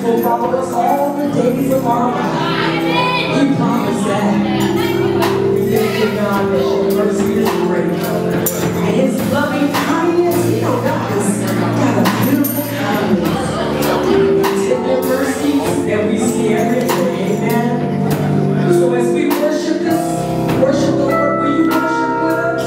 will follow us all the days of our lives. He promised that. We thank you, God, that your mercy is great. And his loving kindness, you know, God has got a beautiful kindness. Tender mercies that we see every day. Amen. So as we worship the Lord, will you worship with us?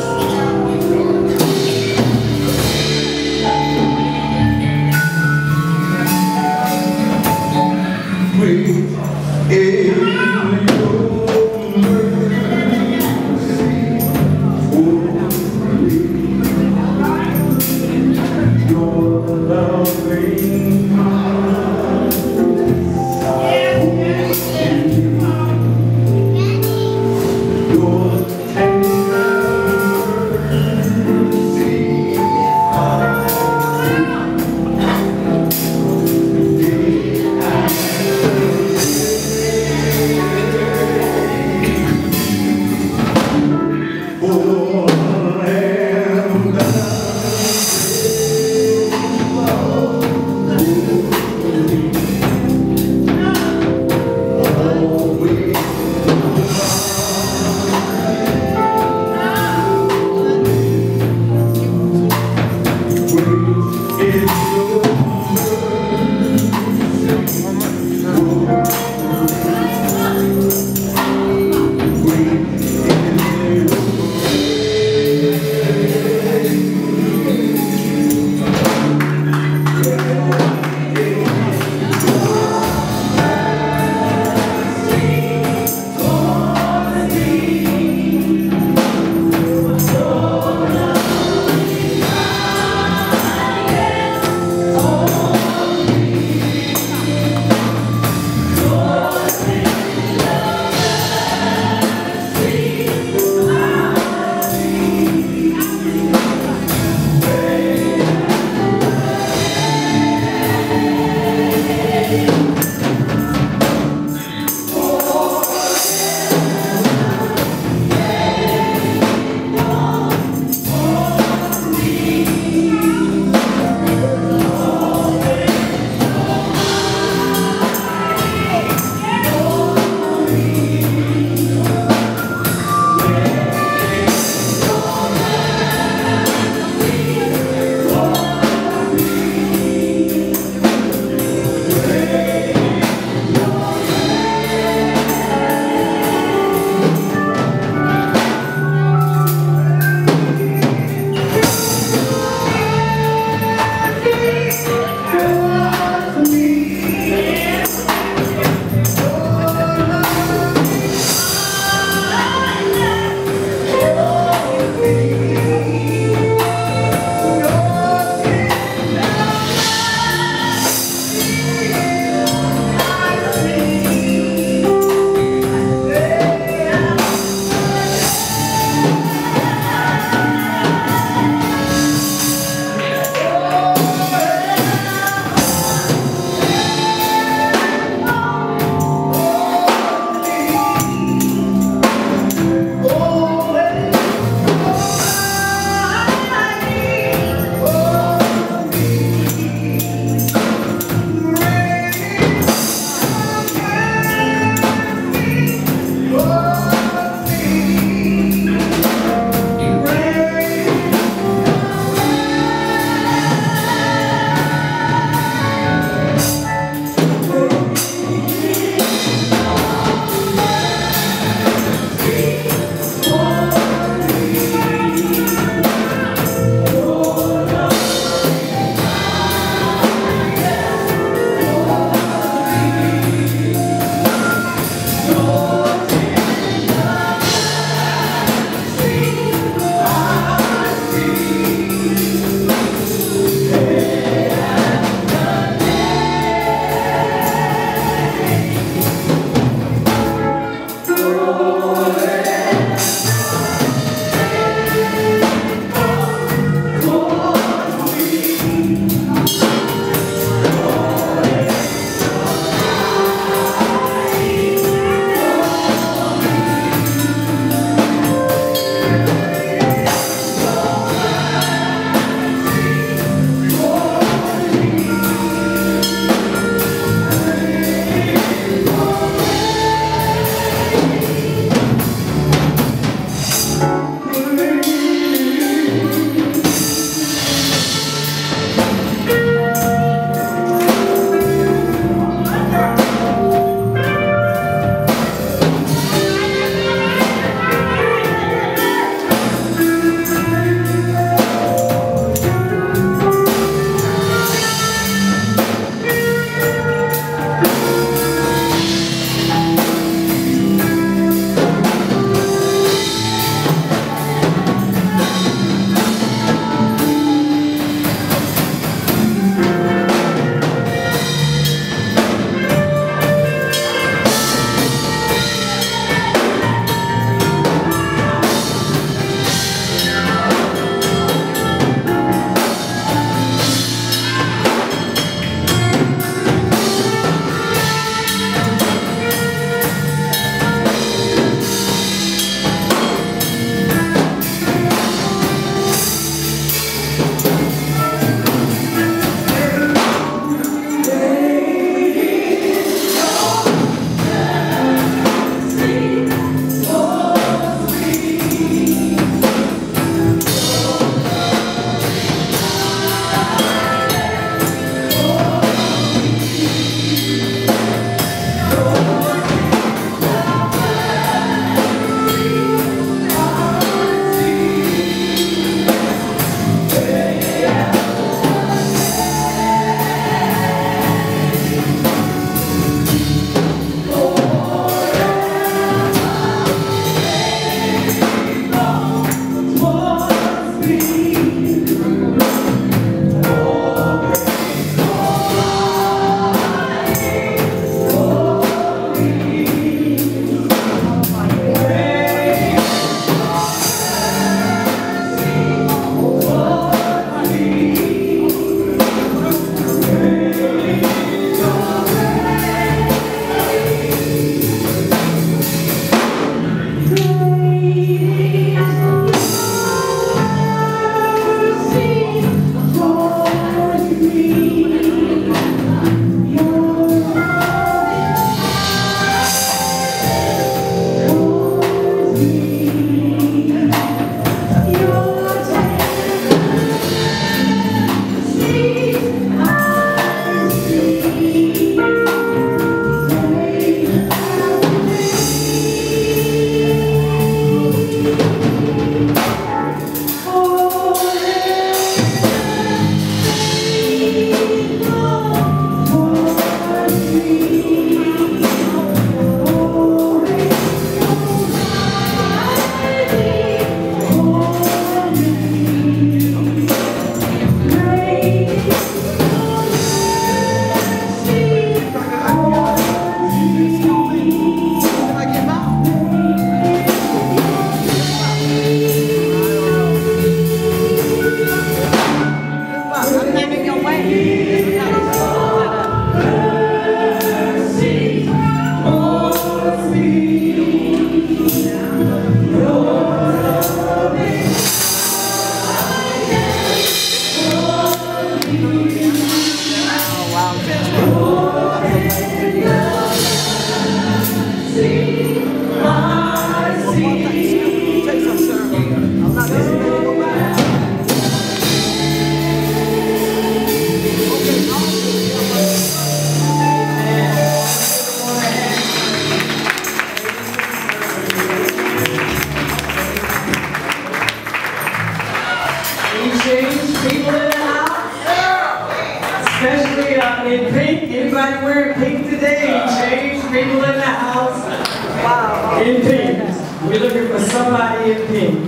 Especially in pink. Anybody wearing pink today? Change people in the house. Wow. In pink. We're looking for somebody in pink.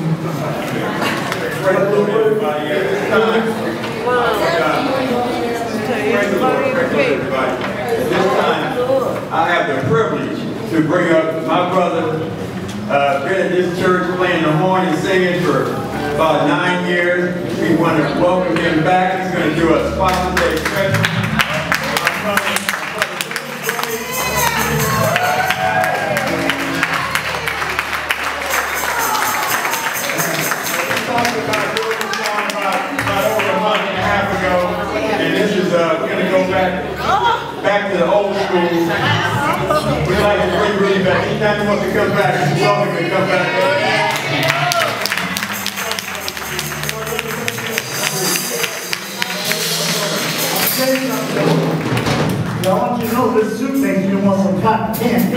At this time, I have the privilege to bring up my brother, been at this church playing the horn and singing for about 9 years. We want to welcome him back. He's going to do a Father's Day special. And this is we're going to go back to the old school. We like to bring really back. Anytime he wants to come back, he's welcome to come back. I want you to know this suit makes me want some cotton candy.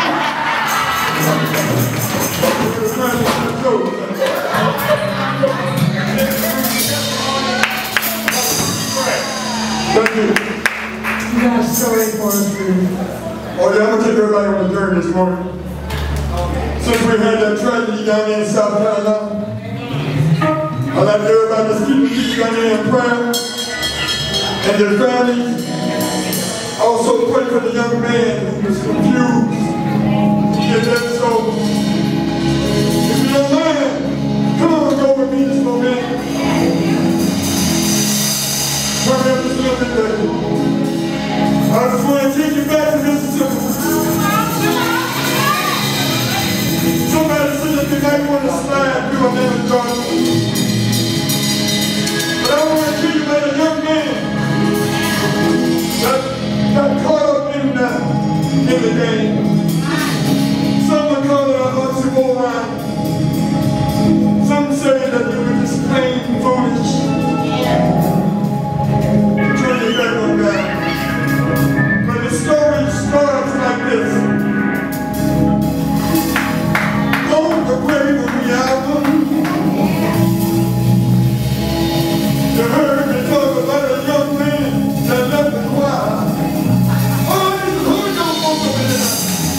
Thank you. You got a story for us, please? Oh yeah, I'm going to take everybody on a journey this morning. Since we had that tragedy down there in South Carolina, I'd like everybody to keep the people down there in prayer and their families. Also pray for the young man who was confused. He did so. If you don't mind, come on and go with me this moment. Turn up this little bit later. I just want to take you back to Mississippi. Somebody said that they might want to slide through a little dark. But I want to tell you about a young man that got caught up in the game. Some would call it a oxymoron. Some say that they were just plain foolish. Turn your back on that. But the story starts like this. On the grave of the album, you heard me talk about a young man that left the choir. Oh, this is who you don't want to be.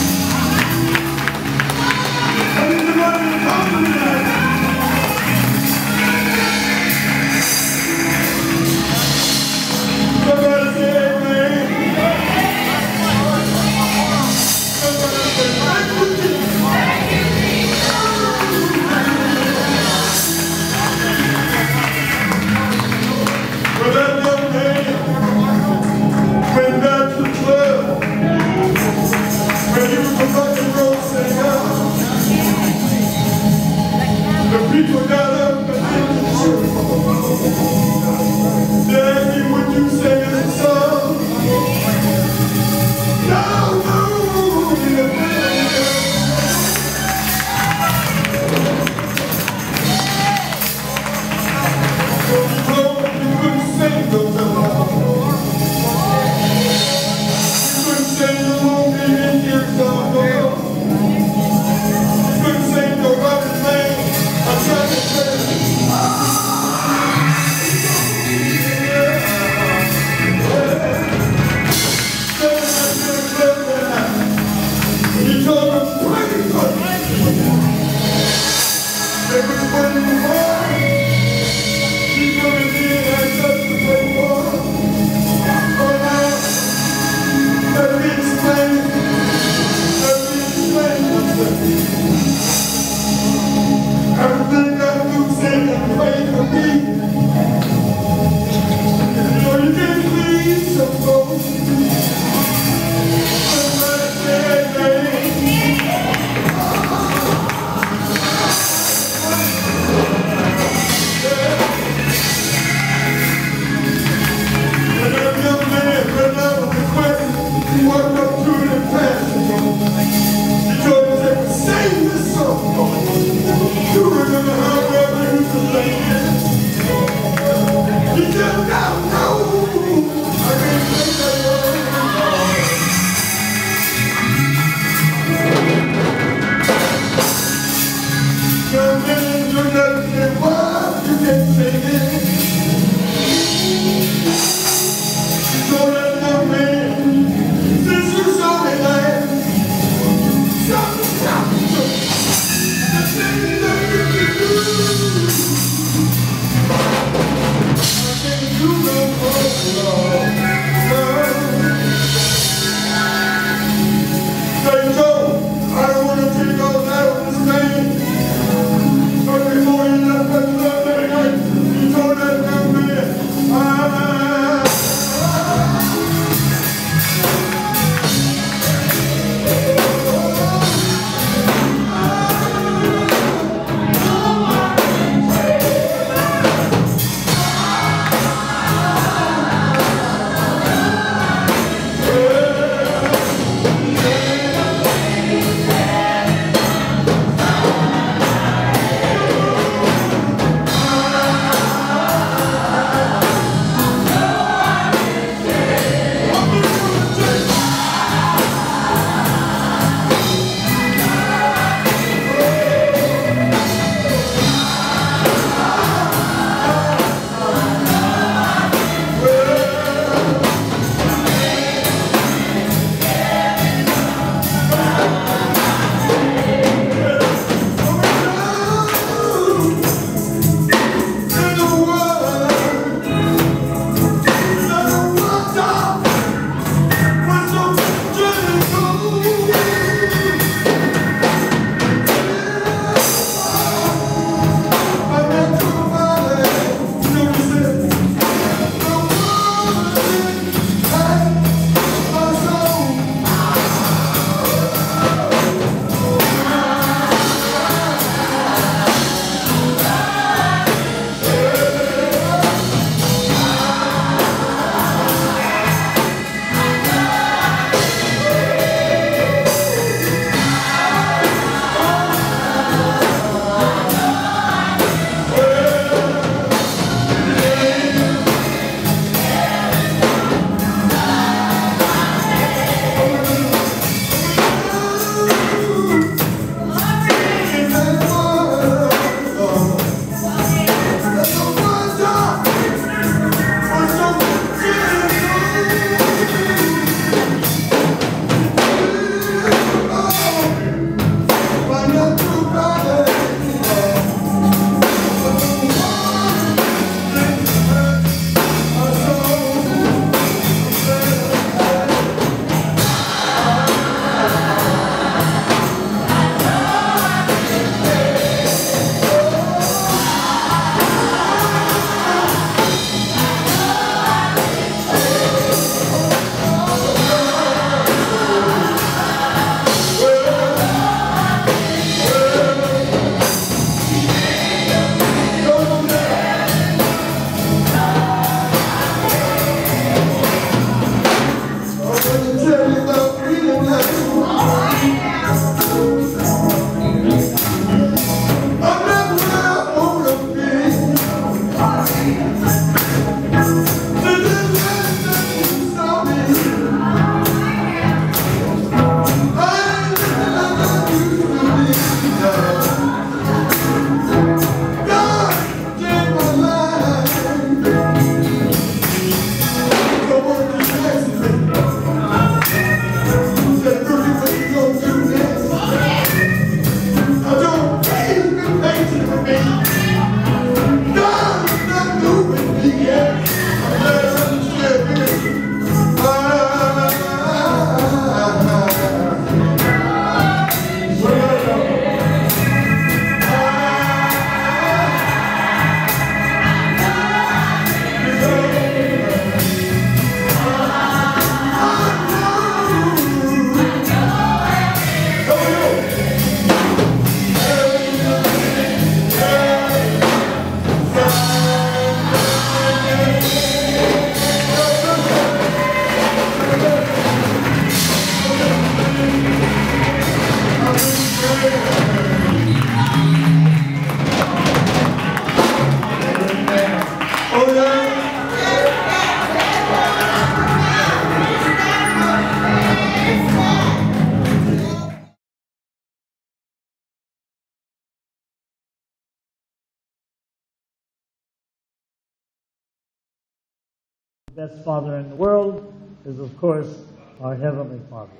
The best Father in the world is, of course, our Heavenly Father.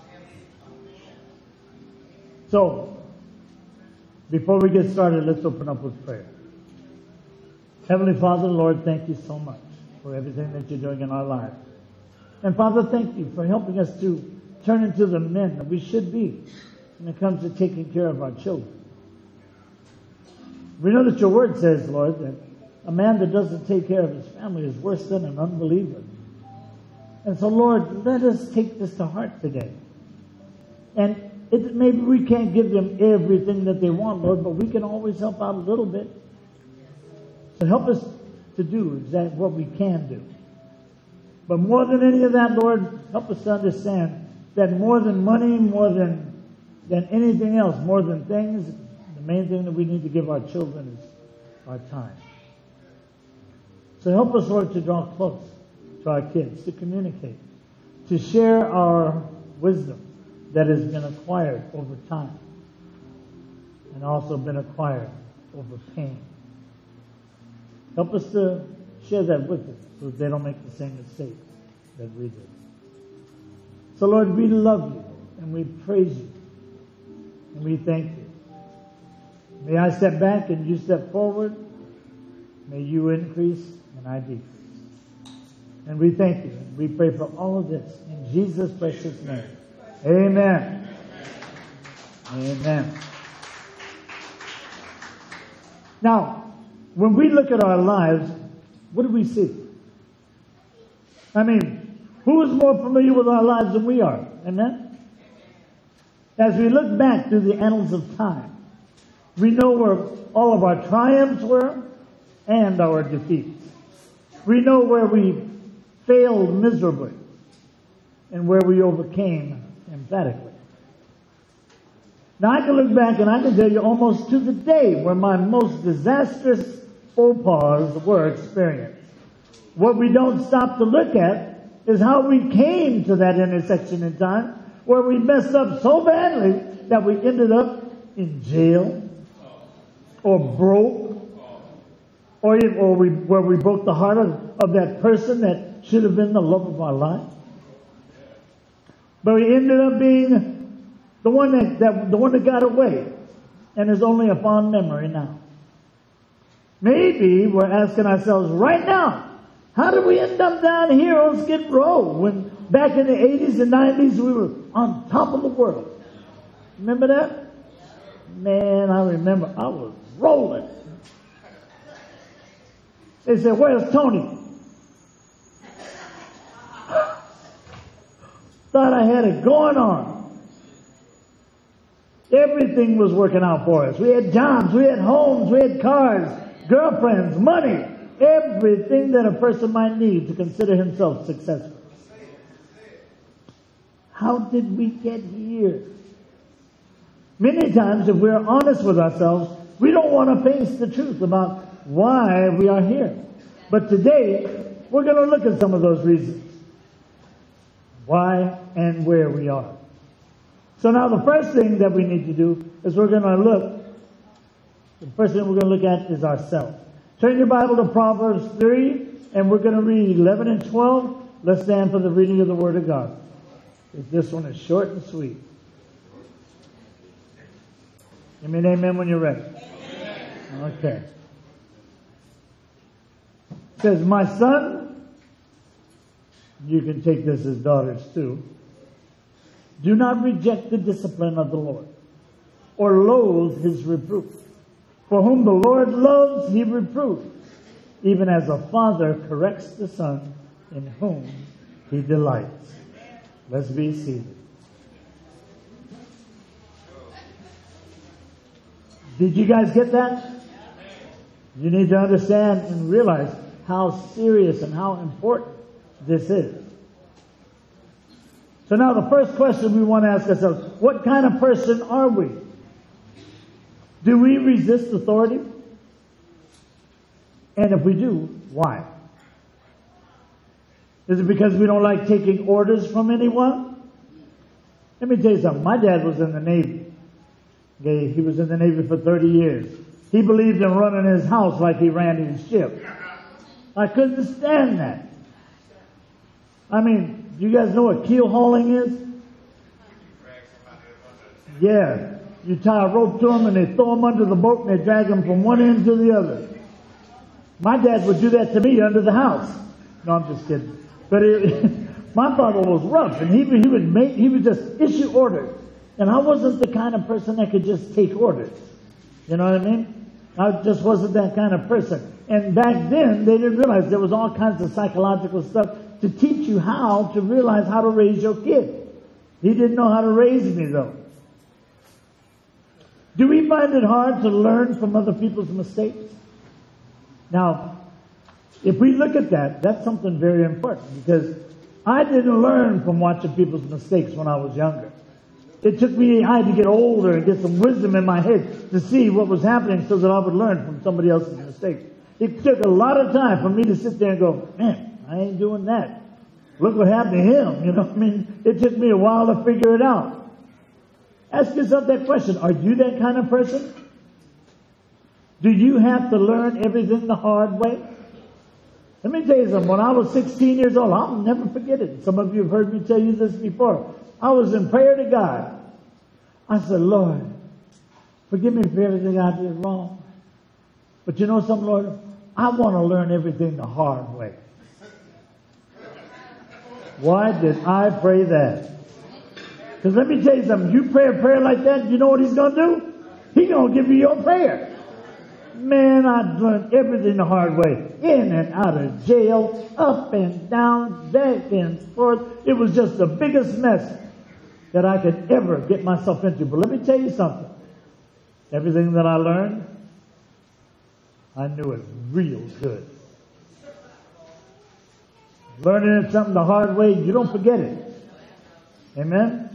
So, before we get started, let's open up with prayer. Heavenly Father, Lord, thank you so much for everything that you're doing in our lives. And Father, thank you for helping us to turn into the men that we should be when it comes to taking care of our children. We know that your word says, Lord, that a man that doesn't take care of his family is worse than an unbeliever. And so, Lord, let us take this to heart today. And maybe we can't give them everything that they want, Lord, but we can always help out a little bit. So help us to do exactly what we can do. But more than any of that, Lord, help us to understand that more than money, more than anything else, more than things, the main thing that we need to give our children is our time. So help us, Lord, to draw close to our kids, to communicate, to share our wisdom that has been acquired over time and also been acquired over pain. Help us to share that with them so that they don't make the same mistakes that we did. So, Lord, we love you and we praise you and we thank you. May I step back and you step forward. May you increase and I decrease. And we thank you. And we pray for all of this in Jesus' precious name. Amen. Amen. Now, when we look at our lives, what do we see? I mean, who is more familiar with our lives than we are? Amen? As we look back through the annals of time, we know where all of our triumphs were and our defeats. We know where we failed miserably and where we overcame emphatically. Now I can look back and I can tell you almost to the day where my most disastrous faux pas were experienced. What we don't stop to look at is how we came to that intersection in time where we messed up so badly that we ended up in jail or broke or where we broke the heart of that person that should have been the love of our life. But we ended up being the one that got away and is only a fond memory now. Maybe we're asking ourselves right now, how did we end up down here on Skid Row when back in the 80s and 90s we were on top of the world? Remember that? Man, I remember I was rolling. They said, where's Tony? Thought I had it going on. Everything was working out for us. We had jobs, we had homes, we had cars, girlfriends, money, everything that a person might need to consider himself successful. How did we get here? Many times, if we're honest with ourselves, we don't want to face the truth about why we are here. But today, we're going to look at some of those reasons. Why and where we are. So now the first thing that we need to do is the first thing we're going to look at is ourselves. Turn your Bible to Proverbs 3, and we're going to read 11 and 12. Let's stand for the reading of the Word of God. This one is short and sweet. Give me an amen when you're ready. Okay. It says, my son, you can take this as daughters too, do not reject the discipline of the Lord, or loathe his reproof. For whom the Lord loves, he reproves, even as a father corrects the son in whom he delights. Let's be seated. Did you guys get that? You need to understand and realize how serious and how important this is. So now the first question we want to ask ourselves, what kind of person are we? Do we resist authority? And if we do, why? Is it because we don't like taking orders from anyone? Let me tell you something. My dad was in the Navy. Okay, he was in the Navy for 30 years. He believed in running his house like he ran his ship. I couldn't stand that. I mean, you guys know what keel hauling is? Yeah. You tie a rope to them and they throw them under the boat and they drag them from one end to the other. My dad would do that to me under the house. No, I'm just kidding. But my father was rough, and he would just issue orders. And I wasn't the kind of person that could just take orders. You know what I mean? I just wasn't that kind of person. And back then, they didn't realize there was all kinds of psychological stuff to teach you how to realize how to raise your kid. He didn't know how to raise me, though. Do we find it hard to learn from other people's mistakes? Now, if we look at that, that's something very important, because I didn't learn from watching people's mistakes when I was younger. It took me, I had to get older and get some wisdom in my head to see what was happening so that I would learn from somebody else's mistakes. It took a lot of time for me to sit there and go, man, I ain't doing that. Look what happened to him. You know what I mean? It took me a while to figure it out. Ask yourself that question. Are you that kind of person? Do you have to learn everything the hard way? Let me tell you something. When I was 16 years old, I'll never forget it. Some of you have heard me tell you this before. I was in prayer to God. I said, Lord, forgive me for everything I did wrong. But you know something, Lord? I want to learn everything the hard way. Why did I pray that? Because let me tell you something. You pray a prayer like that, you know what he's going to do? He's going to give you your prayer. Man, I learned everything the hard way. In and out of jail, up and down, back and forth. It was just the biggest mess that I could ever get myself into. But let me tell you something. Everything that I learned, I knew it real good. Learning something the hard way, you don't forget it. Amen?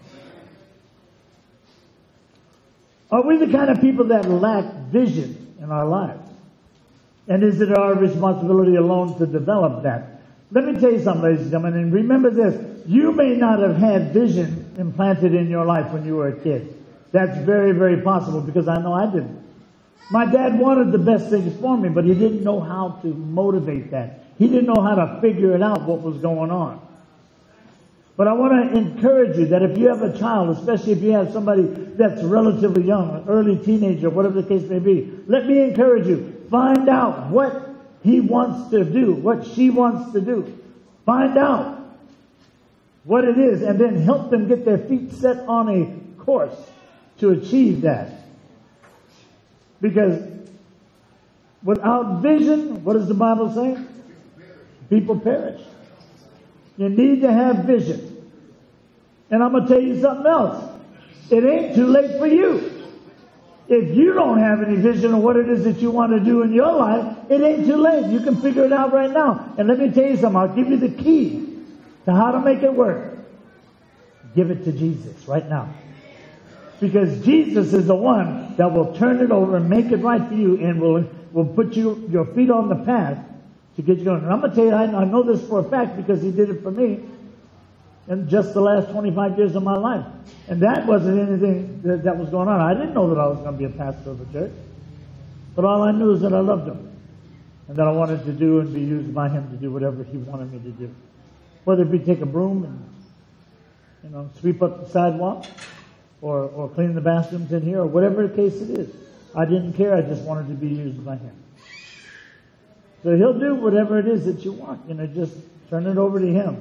Are we the kind of people that lack vision in our lives? And is it our responsibility alone to develop that? Let me tell you something, ladies and gentlemen, and remember this. You may not have had vision implanted in your life when you were a kid. That's very, very possible, because I know I didn't. My dad wanted the best things for me, but he didn't know how to motivate that. He didn't know how to figure it out, what was going on. But I want to encourage you that if you have a child, especially if you have somebody that's relatively young, an early teenager, whatever the case may be, let me encourage you. Find out what he wants to do, what she wants to do. Find out what it is, and then help them get their feet set on a course to achieve that. Because without vision, what does the Bible say? People perish. You need to have vision. And I'm going to tell you something else. It ain't too late for you. If you don't have any vision of what it is that you want to do in your life, it ain't too late. You can figure it out right now. And let me tell you something. I'll give you the key to how to make it work. Give it to Jesus right now. Because Jesus is the one that will turn it over and make it right for you, and will put your feet on the path to get you going. And I'm going to tell you, I know this for a fact because he did it for me in just the last 25 years of my life. And that wasn't anything that was going on. I didn't know that I was going to be a pastor of a church. But all I knew is that I loved him. And that I wanted to do and be used by him to do whatever he wanted me to do. Whether it be take a broom and, sweep up the sidewalk, or clean the bathrooms in here, or whatever the case it is. I didn't care. I just wanted to be used by him. So he'll do whatever it is that you want. Just turn it over to him.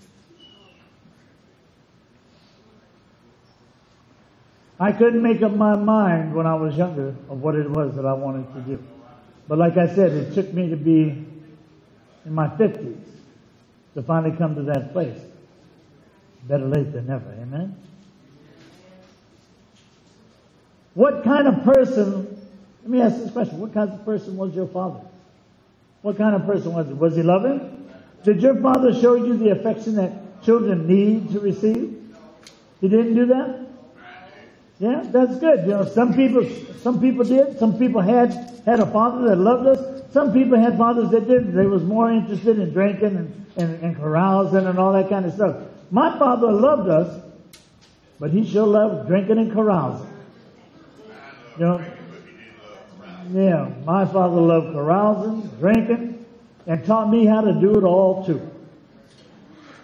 I couldn't make up my mind when I was younger of what it was that I wanted to do. But like I said, it took me to be in my 50s to finally come to that place. Better late than never. Amen? What kind of person, let me ask this question, what kind of person was your father? What kind of person was he? Was he loving? Did your father show you the affection that children need to receive? He didn't do that? Yeah, that's good. Some people did. Some people had a father that loved us. Some people had fathers that didn't. They was more interested in drinking and carousing and all that kind of stuff. My father loved us, but he sure loved drinking and carousing. Yeah, my father loved carousing, drinking, and taught me how to do it all too.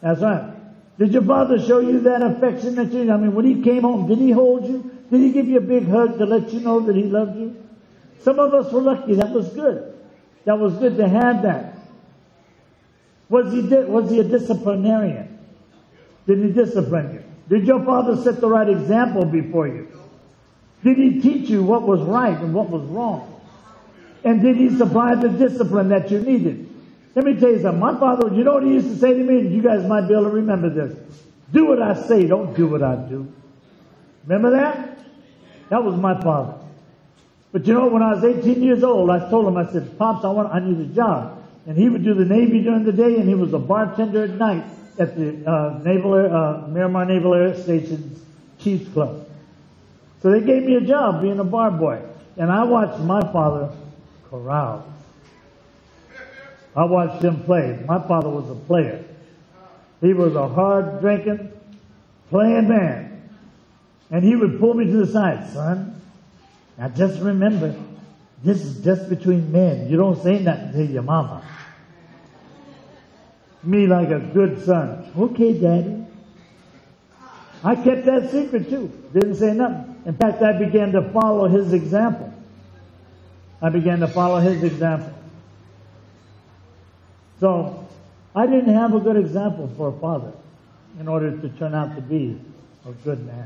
That's right. Did your father show you that affection that you, I mean, when he came home, did he hold you? Did he give you a big hug to let you know that he loved you? Some of us were lucky. That was good. That was good to have that. Was he a disciplinarian? Did he discipline you? Did your father set the right example before you? Did he teach you what was right and what was wrong? And did he supply the discipline that you needed? Let me tell you something. My father, you know what he used to say to me? And you guys might be able to remember this. Do what I say, don't do what I do. Remember that? That was my father. But you know, when I was 18 years old, I told him, I said, Pops, I need a job. And he would do the Navy during the day, and he was a bartender at night at the Miramar Naval Air Station's Chiefs Club. So they gave me a job being a bar boy. And I watched my father carouse. I watched him play. My father was a player. He was a hard-drinking, playing man. And he would pull me to the side. Son, now just remember, this is just between men. You don't say nothing to your mama. Me like a good son. Okay, Daddy. I kept that secret too. Didn't say nothing. In fact, I began to follow his example. So, I didn't have a good example for a father in order to turn out to be a good man.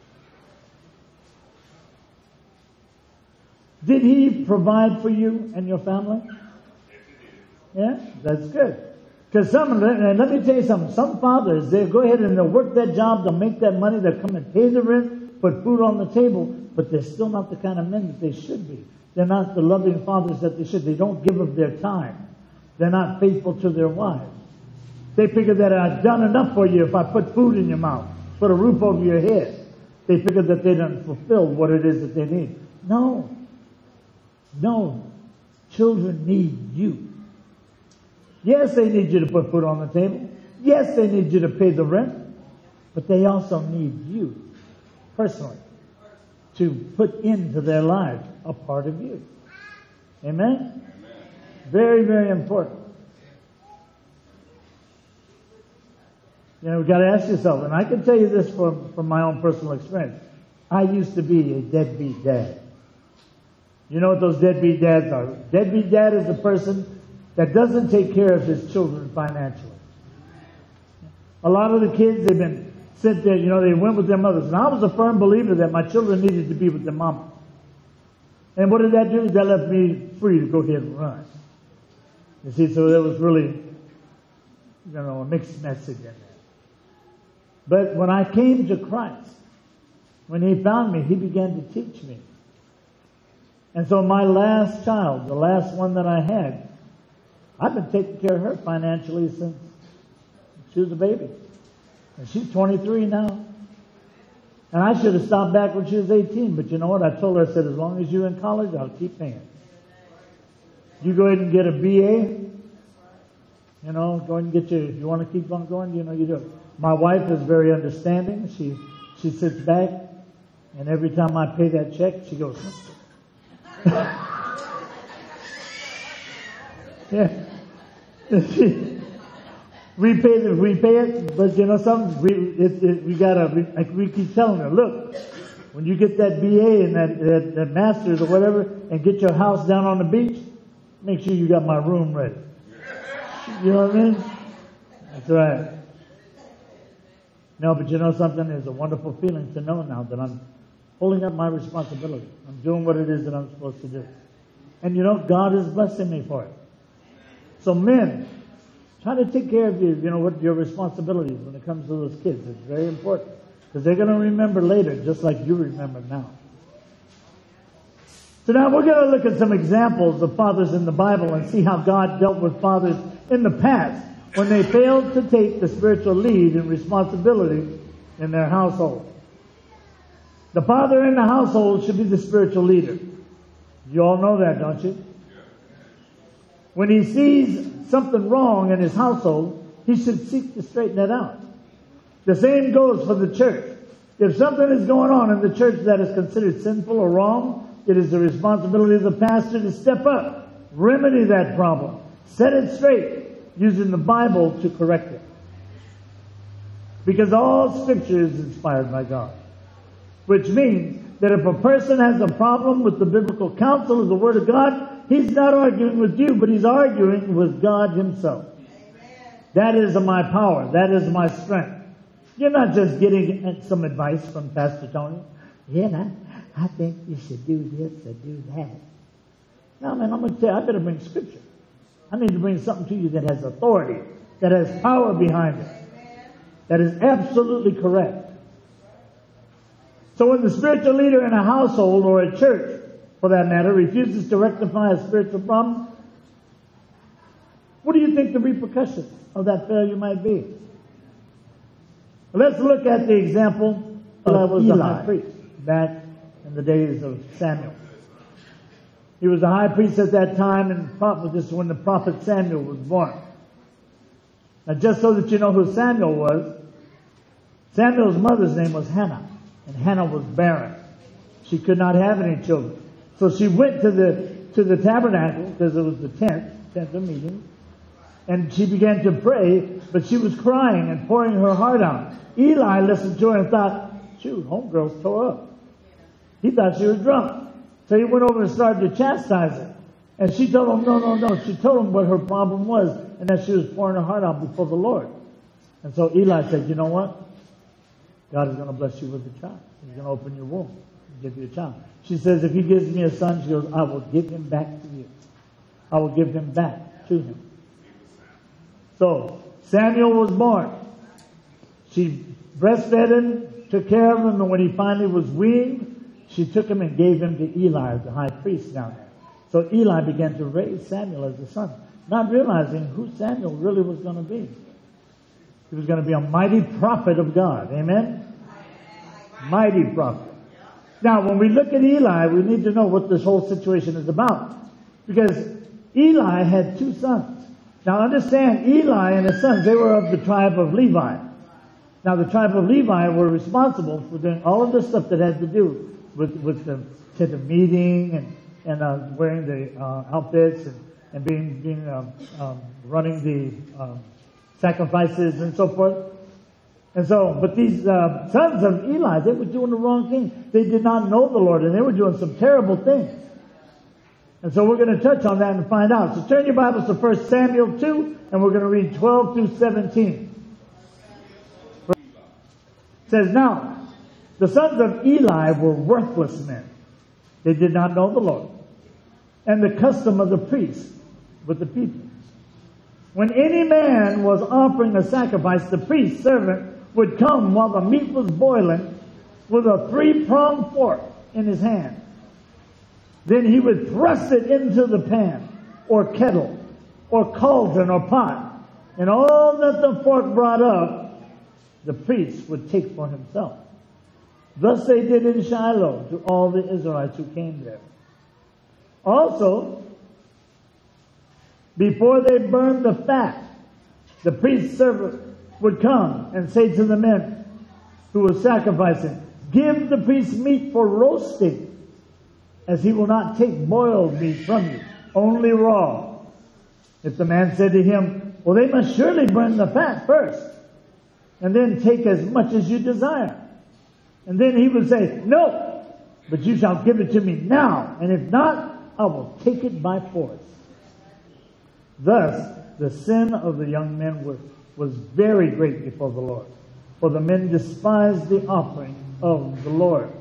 Did he provide for you and your family? Yeah, that's good. Because let me tell you something, some fathers, they'll go ahead and they'll work that job, they'll make that money, they'll come and pay the rent, put food on the table, but they're still not the kind of men that they should be. They're not the loving fathers that they should. They don't give of their time. They're not faithful to their wives. They figure that I've done enough for you if I put food in your mouth, put a roof over your head. They figure that they done fulfilled what it is that they need. No. Children need you. Yes, they need you to put food on the table. Yes, they need you to pay the rent. But they also need you, personally, to put into their lives a part of you. Amen? Very, very important. You know, we've got to ask yourself, and I can tell you this from my own personal experience. I used to be a deadbeat dad. You know what those deadbeat dads are? Deadbeat dad is a person that doesn't take care of his children financially. A lot of the kids, they've been sent there, they went with their mothers. And I was a firm believer that my children needed to be with their mama. And what did that do? That left me free to go ahead and run. You see, so there was really, a mixed message in there. But when I came to Christ, when he found me, he began to teach me. And so my last child, the last one that I had, I've been taking care of her financially since she was a baby. And she's 23 now. And I should have stopped back when she was 18. But you know what? I told her, I said, as long as you're in college, I'll keep paying. You go ahead and get a BA. Go ahead and get if you want to keep on going, you do it. My wife is very understanding. She sits back, and every time I pay that check, she goes, yeah. We pay it, but something, we keep telling her, look, when you get that BA and that master's or whatever, and get your house down on the beach, make sure you got my room ready. You know what I mean? That's right. No, but something? It's a wonderful feeling to know now that I'm holding up my responsibility. I'm doing what it is that I'm supposed to do. And God is blessing me for it. So men, try to take care of what your responsibilities when it comes to those kids. It's very important. Because they're going to remember later, just like you remember now. So now we're going to look at some examples of fathers in the Bible and see how God dealt with fathers in the past when they failed to take the spiritual lead and responsibility in their household. The father in the household should be the spiritual leader. You all know that, don't you? When he sees something wrong in his household, he should seek to straighten that out. The same goes for the church. If something is going on in the church that is considered sinful or wrong, it is the responsibility of the pastor to step up, remedy that problem, set it straight, using the Bible to correct it. Because all Scripture is inspired by God. Which means that if a person has a problem with the biblical counsel of the Word of God, he's not arguing with you, but he's arguing with God himself. That is my power. That is my strength. You're not just getting some advice from Pastor Tony. Yeah, I think you should do this or do that. No, man, I'm going to tell you, I better bring Scripture. I need to bring something to you that has authority, that has power behind it, that is absolutely correct. So when the spiritual leader in a household or a church, for that matter, refuses to rectify a spiritual problem, what do you think the repercussions of that failure might be? Let's look at the example of Eli, the high priest, back in the days of Samuel. He was the high priest at that time, and this is when the prophet Samuel was born. Now, just so that you know who Samuel was, Samuel's mother's name was Hannah, and Hannah was barren. She could not have any children. So she went to the tabernacle, because it was the tent of meeting, and she began to pray, but she was crying and pouring her heart out. Eli listened to her and thought, shoot, homegirl's tore up. He thought she was drunk. So he went over and started to chastise her. And she told him, no. She told him what her problem was, and that she was pouring her heart out before the Lord. And so Eli said, you know what? God is going to bless you with a child. He's going to open your womb and give you a child. She says, if he gives me a son, she goes, I will give him back to you. I will give him back to him. So Samuel was born. She breastfed him, took care of him, and when he finally was weaned, she took him and gave him to Eli, the high priest down there. So Eli began to raise Samuel as a son, not realizing who Samuel really was going to be. He was going to be a mighty prophet of God. Amen? Mighty prophet. Now, when we look at Eli, we need to know what this whole situation is about. Because Eli had two sons. Now, understand, Eli and his sons, they were of the tribe of Levi. Now, the tribe of Levi were responsible for doing all of the stuff that had to do with the tent of meeting and wearing the outfits and running the sacrifices and so forth. And so, but these sons of Eli, they were doing the wrong thing. They did not know the Lord, and they were doing some terrible things. And so we're going to touch on that and find out. So turn your Bibles to 1 Samuel 2, and we're going to read 12 through 17. It says, now, the sons of Eli were worthless men. They did not know the Lord, and the custom of the priests with the people. When any man was offering a sacrifice, the priest's servant would come while the meat was boiling with a 3-pronged fork in his hand. Then he would thrust it into the pan, or kettle, or cauldron, or pot, and all that the fork brought up, the priest would take for himself. Thus they did in Shiloh to all the Israelites who came there. Also, before they burned the fat, the priest's servant would come and say to the men who were sacrificing, give the priest meat for roasting, as he will not take boiled meat from you, only raw. If the man said to him, well, they must surely burn the fat first, and then take as much as you desire. And then he would say, no, but you shall give it to me now, and if not, I will take it by force. Thus, the sin of the young men was very great before the Lord, for the men despised the offering of the Lord.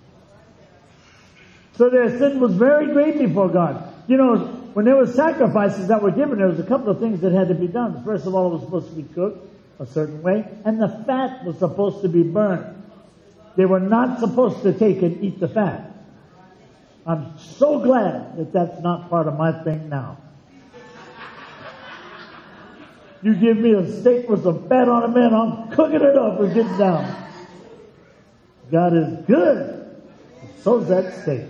So their sin was very great before God. You know, when there were sacrifices that were given, there was a couple of things that had to be done. First of all, it was supposed to be cooked a certain way, and the fat was supposed to be burned. They were not supposed to take and eat the fat. I'm so glad that that's not part of my thing now. You give me a steak with some fat on it, man, I'm cooking it up and get down. God is good. So is that steak.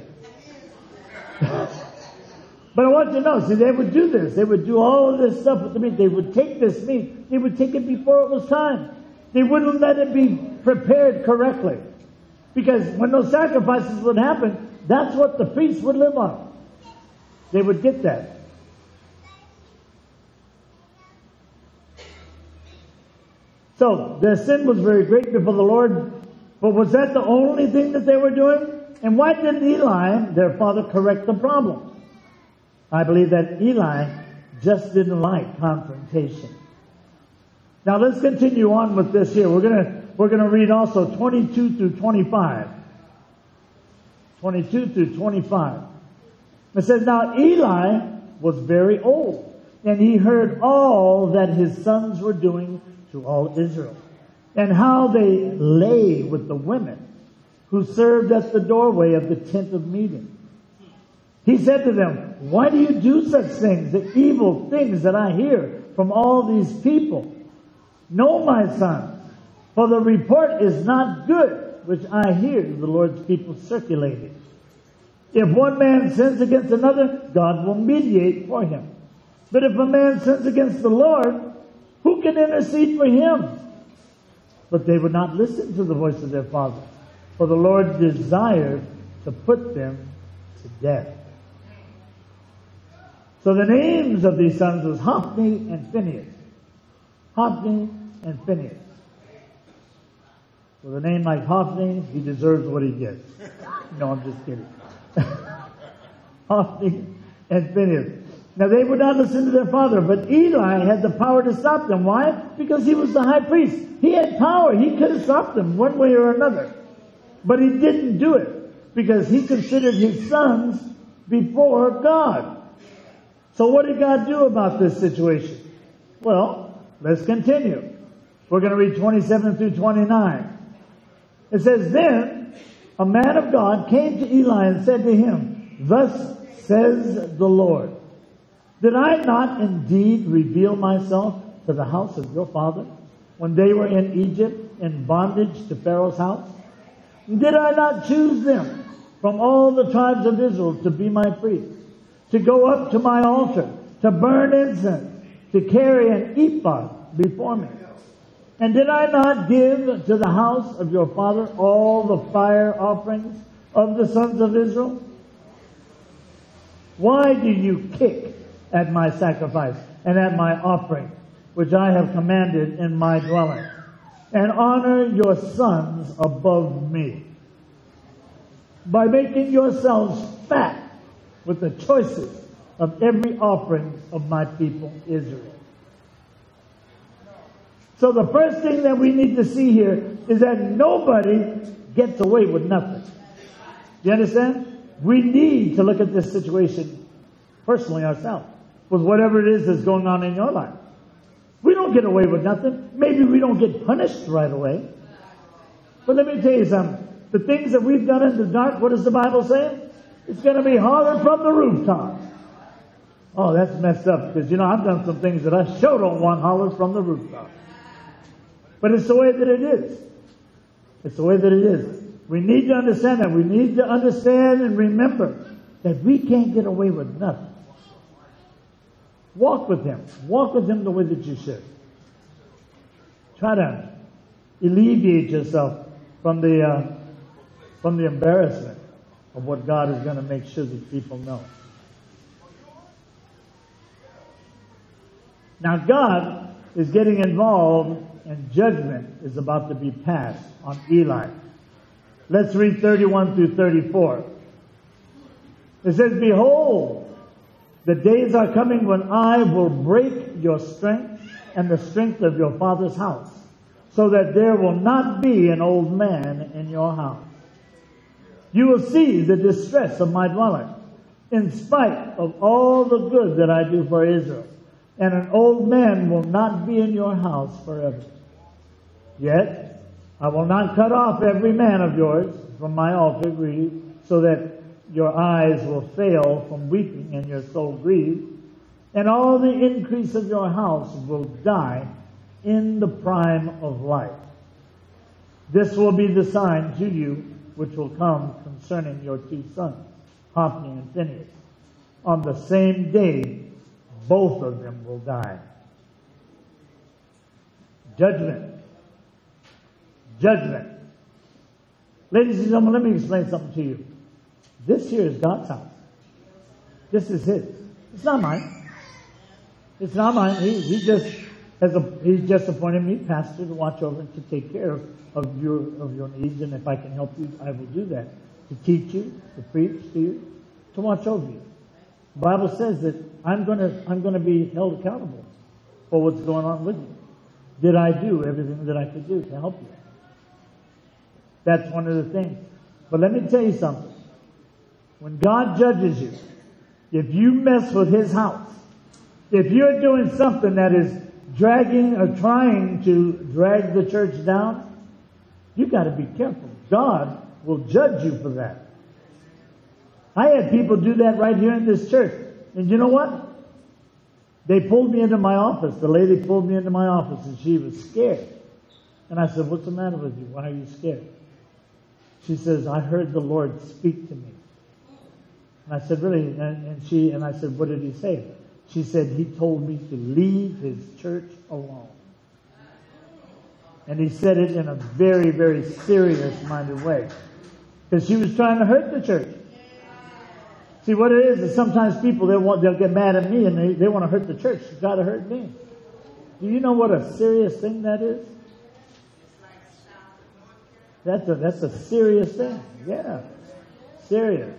But I want you to know, see, they would do this. They would do all of this stuff with the meat. They would take this meat. They would take it before it was time. They wouldn't let it be prepared correctly. Because when those sacrifices would happen, that's what the priests would live on. They would get that. So their sin was very great before the Lord. But was that the only thing that they were doing? And why didn't Eli, their father, correct the problem? I believe that Eli just didn't like confrontation. Now let's continue on with this here. We're gonna read also 22 through 25. 22 through 25. It says, now Eli was very old, and he heard all that his sons were doing to all Israel, and how they lay with the women who served at the doorway of the tent of meeting. He said to them, why do you do such things, the evil things that I hear from all these people? No, my son, for the report is not good, which I hear the Lord's people circulating. If one man sins against another, God will mediate for him. But if a man sins against the Lord, who can intercede for him? But they would not listen to the voice of their father, for the Lord desired to put them to death. So the names of these sons was Hophni and Phinehas. Hophni and Phinehas. With a name like Hophni, he deserves what he gets. No, I'm just kidding. Hophni and Phinehas. Now they would not listen to their father, but Eli had the power to stop them. Why? Because he was the high priest. He had power. He could have stopped them one way or another. But he didn't do it because he considered his sons before God. So what did God do about this situation? Well, let's continue. We're going to read 27 through 29. It says, then a man of God came to Eli and said to him, thus says the Lord, did I not indeed reveal myself to the house of your father when they were in Egypt in bondage to Pharaoh's house? Did I not choose them from all the tribes of Israel to be my priests, to go up to my altar, to burn incense, to carry an ephod before me? And did I not give to the house of your father all the fire offerings of the sons of Israel? Why do you kick at my sacrifice and at my offering, which I have commanded in my dwelling, and honor your sons above me, by making yourselves fat with the choicest of every offering of my people Israel? So the first thing that we need to see here is that nobody gets away with nothing. You understand? We need to look at this situation personally ourselves, with whatever it is that's going on in your life. We don't get away with nothing. Maybe we don't get punished right away. But let me tell you something. The things that we've done in the dark, what does the Bible say? It's going to be hollered from the rooftop. Oh, that's messed up, because, I've done some things that I sure don't want hollered from the rooftop. But it's the way that it is. It's the way that it is. We need to understand that. We need to understand and remember that we can't get away with nothing. Walk with Him. Walk with Him the way that you should. Try to alleviate yourself from the embarrassment of what God is going to make sure that people know. Now God is getting involved, and judgment is about to be passed on Eli. Let's read 31 through 34. It says, behold, the days are coming when I will break your strength and the strength of your father's house, so that there will not be an old man in your house. You will see the distress of my dwelling, in spite of all the good that I do for Israel. And an old man will not be in your house forever. Yet I will not cut off every man of yours from my altar, so that your eyes will fail from weeping and your soul grieve, and all the increase of your house will die in the prime of life. This will be the sign to you which will come concerning your two sons, Hophni and Phinehas. On the same day, both of them will die. Judgment. Judgment. Ladies and gentlemen, let me explain something to you. This here is God's house. This is His. It's not mine. It's not mine. He just He's just appointed me pastor to watch over and to take care of your needs, and if I can help you, I will do that. To teach you, to preach to you, to watch over you. The Bible says that I'm going to be held accountable for what's going on with you. Did I do everything that I could do to help you? That's one of the things. But let me tell you something. When God judges you, if you mess with His house, if you're doing something that is dragging or trying to drag the church down, you got to be careful. God will judge you for that. I had people do that right here in this church. And you know what? They pulled me into my office. The lady pulled me into my office and she was scared. And I said, "What's the matter with you? Why are you scared?" She says, "I heard the Lord speak to me." And I said, "Really?" And I said, "What did He say?" She said, "He told me to leave His church alone." And He said it in a very, very serious-minded way. Because she was trying to hurt the church. See, what it is sometimes people, they'll get mad at me and they want to hurt the church. You got to hurt me. Do you know what a serious thing that is? That's a serious thing. Yeah. Serious.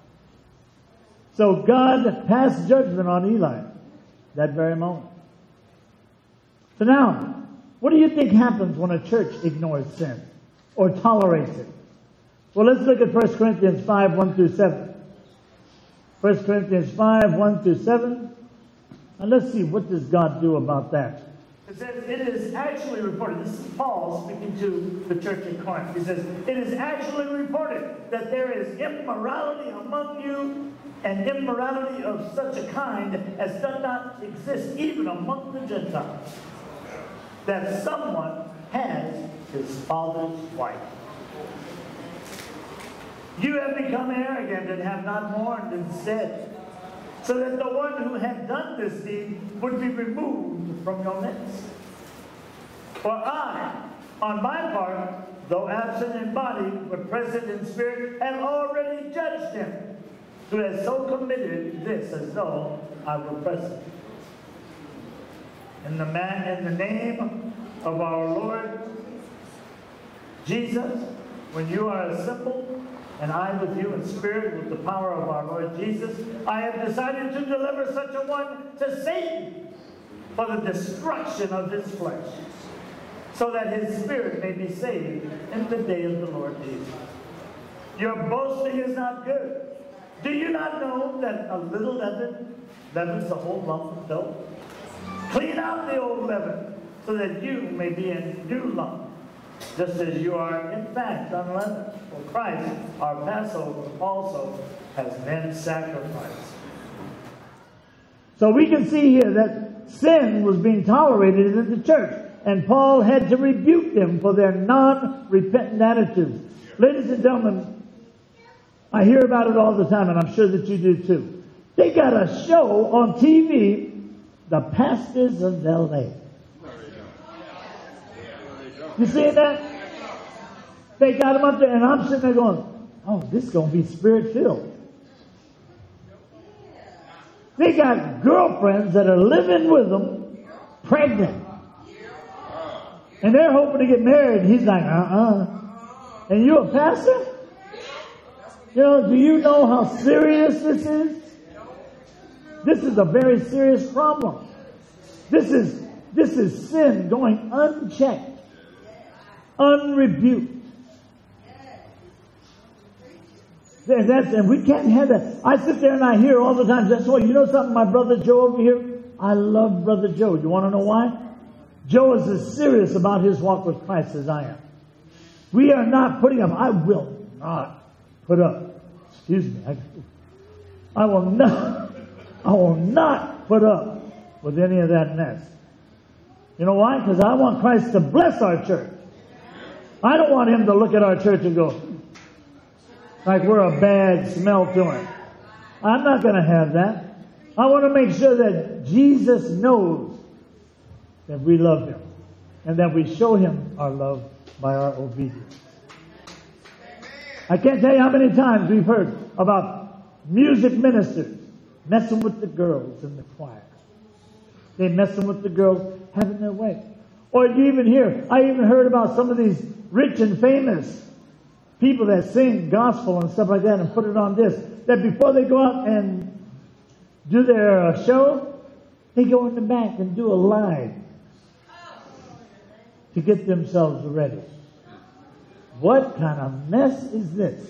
So God passed judgment on Eli that very moment. So now, what do you think happens when a church ignores sin or tolerates it? Well, let's look at 1 Corinthians 5, 1 through 7. 1 Corinthians 5, 1 through 7. And let's see, what does God do about that? It says, it is actually reported, this is Paul speaking to the church in Corinth. He says, it is actually reported that there is immorality among you, and immorality of such a kind as does not exist even among the Gentiles, that someone has his father's wife. You have become arrogant and have not mourned instead, so that the one who had done this deed would be removed from your midst. For I, on my part, though absent in body, but present in spirit, have already judged him who has so committed this as though I were present. In the name of our Lord Jesus, when you are assembled, and I with you in spirit with the power of our Lord Jesus, I have decided to deliver such a one to Satan for the destruction of his flesh, so that his spirit may be saved in the day of the Lord Jesus. Your boasting is not good. Do you not know that a little leaven leavens the whole lump of dough? Clean out the old leaven, so that you may be a new lump, just as you are in fact unleavened. For Christ, our Passover, also has been sacrificed. So we can see here that sin was being tolerated in the church, and Paul had to rebuke them for their non-repentant attitudes. Ladies and gentlemen, I hear about it all the time, and I'm sure that you do too. They got a show on TV, The Pastors of L.A. You see that? They got them up there, and I'm sitting there going, "Oh, this is going to be spirit-filled." They got girlfriends that are living with them, pregnant. And they're hoping to get married. He's like, And you a pastor? You know, do you know how serious this is? This is a very serious problem. This is sin going unchecked, unrebuked. And we can't have that. I sit there and I hear all the time, that's why, you know something, my brother Joe over here? I love Brother Joe. You want to know why? Joe is as serious about his walk with Christ as I am. We are not putting up. I will not put up. Excuse me. I will not put up with any of that mess. You know why? Because I want Christ to bless our church. I don't want Him to look at our church and go, like we're a bad smell to Him. I'm not going to have that. I want to make sure that Jesus knows that we love Him and that we show Him our love by our obedience. I can't tell you how many times we've heard about music ministers messing with the girls in the choir. They messing with the girls, having their way. Or you even hear, I even heard about some of these rich and famous people that sing gospel and stuff like that and put it on this, that before they go out and do their show, they go in the back and do a live to get themselves ready. What kind of mess is this?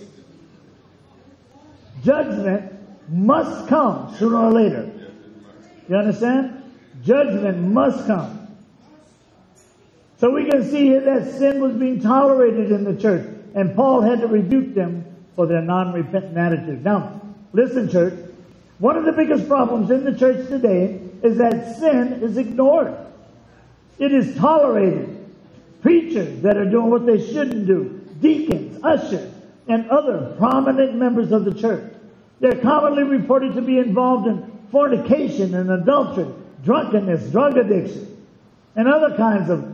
Judgment must come sooner or later. You understand? Judgment must come. So we can see here that sin was being tolerated in the church, and Paul had to rebuke them for their non-repentant attitude. Now, listen, church. One of the biggest problems in the church today is that sin is ignored. It is tolerated. Preachers that are doing what they shouldn't do, deacons, ushers, and other prominent members of the church. They're commonly reported to be involved in fornication and adultery, drunkenness, drug addiction, and other kinds of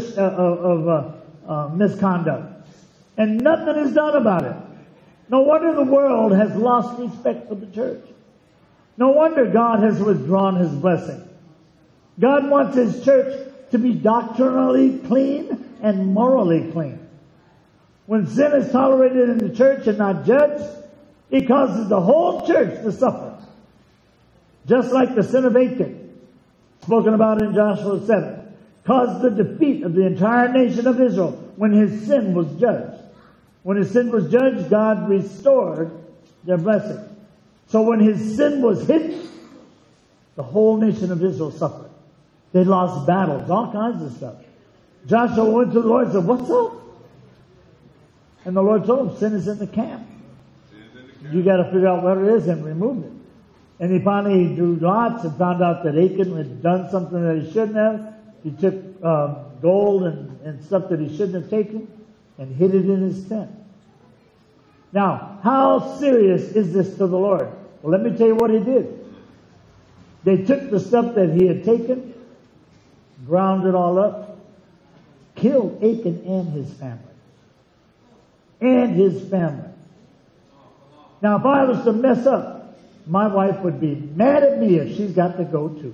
misconduct. And nothing is done about it. No wonder the world has lost respect for the church. No wonder God has withdrawn His blessing. God wants His church to be doctrinally clean and morally clean. When sin is tolerated in the church and not judged, it causes the whole church to suffer. Just like the sin of Achan, spoken about in Joshua 7, caused the defeat of the entire nation of Israel when his sin was judged. When his sin was judged, God restored their blessing. So when his sin was hidden, the whole nation of Israel suffered. They lost battles, all kinds of stuff. Joshua went to the Lord and said, "What's up?" And the Lord told him, "Sin is in the camp. You got to figure out what it is and remove it." And he finally drew lots and found out that Achan had done something that he shouldn't have. He took gold and stuff that he shouldn't have taken and hid it in his tent. Now, how serious is this to the Lord? Well, let me tell you what he did. They took the stuff that he had taken, ground it all up, killed Achan and his family. And his family. Now, if I was to mess up, my wife would be mad at me if she's got to go too.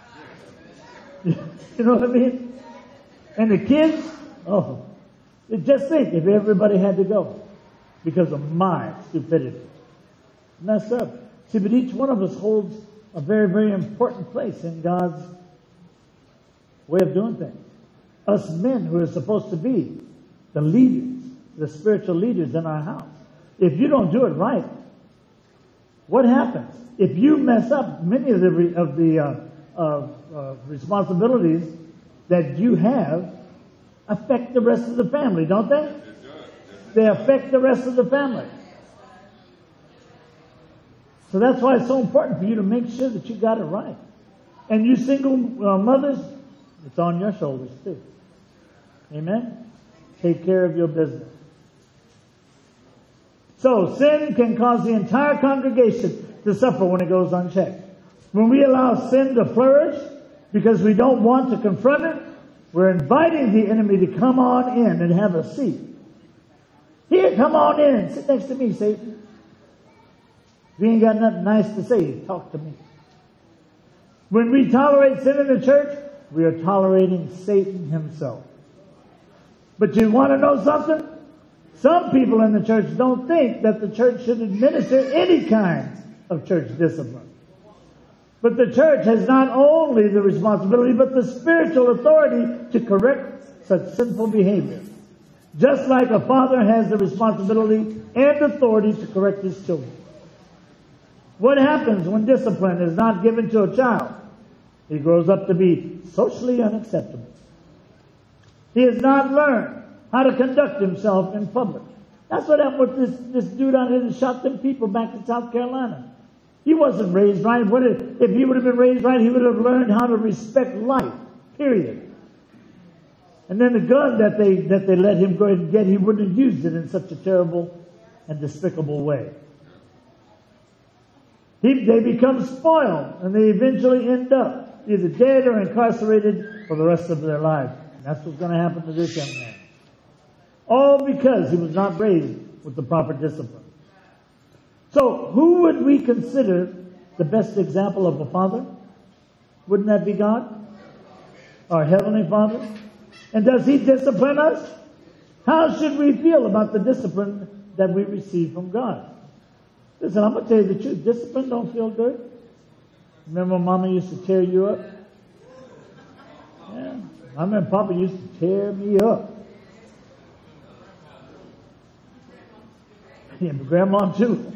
You know what I mean? And the kids, just think if everybody had to go because of my stupidity. Mess up. See, but each one of us holds a very, very important place in God's way of doing things. Us men who are supposed to be the leaders, the spiritual leaders in our house. If you don't do it right, what happens? If you mess up, many of the responsibilities that you have affect the rest of the family, don't they? They affect the rest of the family. So that's why it's so important for you to make sure that you got it right. And you single mothers, it's on your shoulders too. Amen? Take care of your business. So sin can cause the entire congregation to suffer when it goes unchecked. When we allow sin to flourish because we don't want to confront it, we're inviting the enemy to come on in and have a seat. Here, come on in and sit next to me, Satan. If you ain't got nothing nice to say, talk to me. When we tolerate sin in the church, we are tolerating Satan himself. But you want to know something? Some people in the church don't think that the church should administer any kind of church discipline. But the church has not only the responsibility, but the spiritual authority to correct such sinful behavior. Just like a father has the responsibility and authority to correct his children. What happens when discipline is not given to a child? He grows up to be socially unacceptable. He has not learned how to conduct himself in public. That's what happened with this dude out here that shot them people back in South Carolina. He wasn't raised right. If he would have been raised right, he would have learned how to respect life, period. And then the gun that they let him go ahead and get, he wouldn't have used it in such a terrible and despicable way. They become spoiled, and they eventually end up either dead or incarcerated for the rest of their lives. And that's what's going to happen to this young man. All because he was not raised with the proper discipline. So, who would we consider the best example of a father? Wouldn't that be God? Our Heavenly Father? And does He discipline us? How should we feel about the discipline that we receive from God? Listen, I'm going to tell you the truth. Discipline don't feel good. Remember when Mama used to tear you up? Yeah. I remember Papa used to tear me up. Yeah, but Grandma too.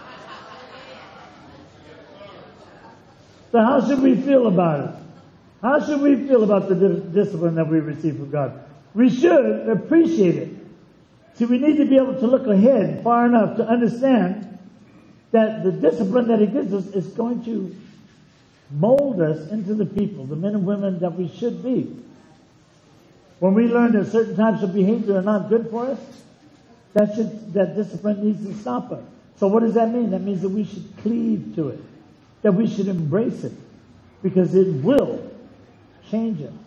So how should we feel about it? How should we feel about the discipline that we receive from God? We should appreciate it. See, we need to be able to look ahead far enough to understand that the discipline that He gives us is going to mold us into the people, the men and women that we should be. When we learn that certain types of behavior are not good for us, that discipline needs to stop us. So what does that mean? That means that we should cleave to it, that we should embrace it, because it will change us.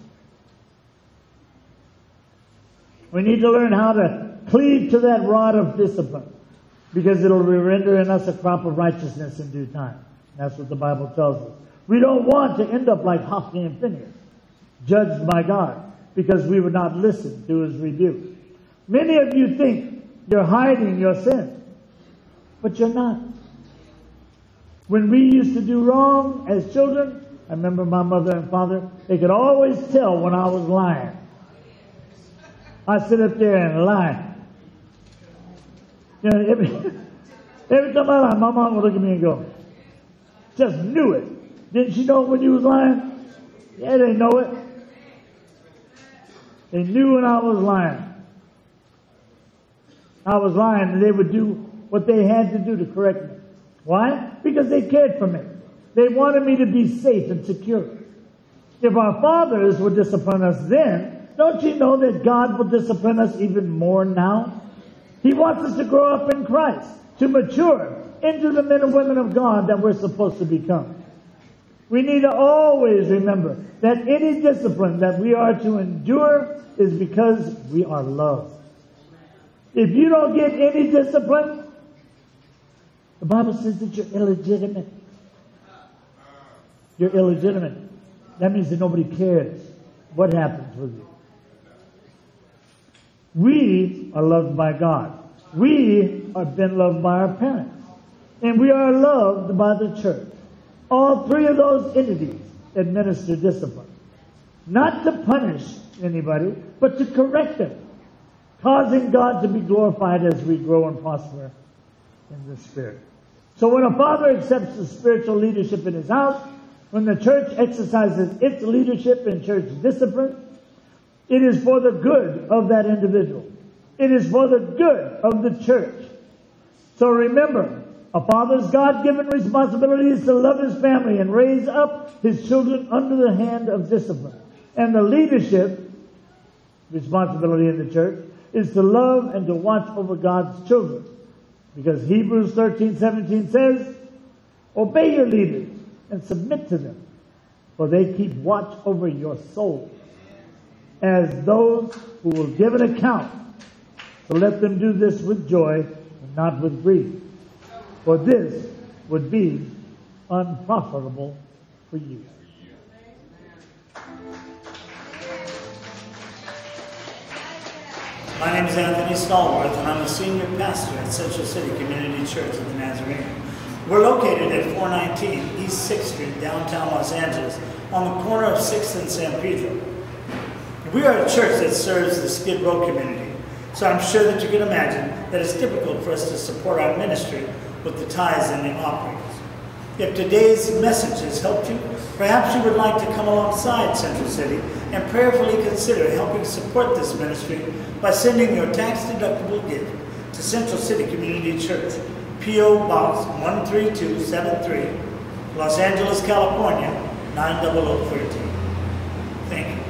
We need to learn how to cleave to that rod of discipline, because it'll render in us a crop of righteousness in due time. That's what the Bible tells us. We don't want to end up like Hophni and Phinehas, judged by God, because we would not listen to His rebuke. Many of you think you're hiding your sin, but you're not. When we used to do wrong as children, I remember my mother and father, they could always tell when I was lying. I'd sit up there and lie. You know, every time I lie, my mom would look at me and go, just knew it. Didn't she know when you was lying? Yeah, they know it. They knew when I was lying. I was lying, and they would do what they had to do to correct me. Why? Because they cared for me. They wanted me to be safe and secure. If our fathers would discipline us then, don't you know that God will discipline us even more now? He wants us to grow up in Christ, to mature into the men and women of God that we're supposed to become. We need to always remember that any discipline that we are to endure is because we are loved. If you don't get any discipline, the Bible says that you're illegitimate. You're illegitimate. That means that nobody cares what happens with you. We are loved by God. We have been loved by our parents. And we are loved by the church. All three of those entities administer discipline. Not to punish anybody, but to correct them, causing God to be glorified as we grow and prosper in the Spirit. So when a father accepts the spiritual leadership in his house, when the church exercises its leadership in church discipline, it is for the good of that individual. It is for the good of the church. So remember, a father's God-given responsibility is to love his family and raise up his children under the hand of discipline. And the leadership responsibility in the church is to love and to watch over God's children. Because Hebrews 13:17 says, obey your leaders and submit to them, for they keep watch over your souls as those who will give an account. So let them do this with joy and not with grief, for this would be unprofitable for you. My name is Anthony Stallworth, and I'm a senior pastor at Central City Community Church of the Nazarene. We're located at 419 East 6th Street, downtown Los Angeles, on the corner of 6th and San Pedro. We are a church that serves the Skid Row community, so I'm sure that you can imagine that it's difficult for us to support our ministry with the tithes and the offerings. If today's message has helped you, perhaps you would like to come alongside Central City and prayerfully consider helping support this ministry by sending your tax-deductible gift to Central City Community Church, P.O. Box 13273, Los Angeles, California, 90013. Thank you.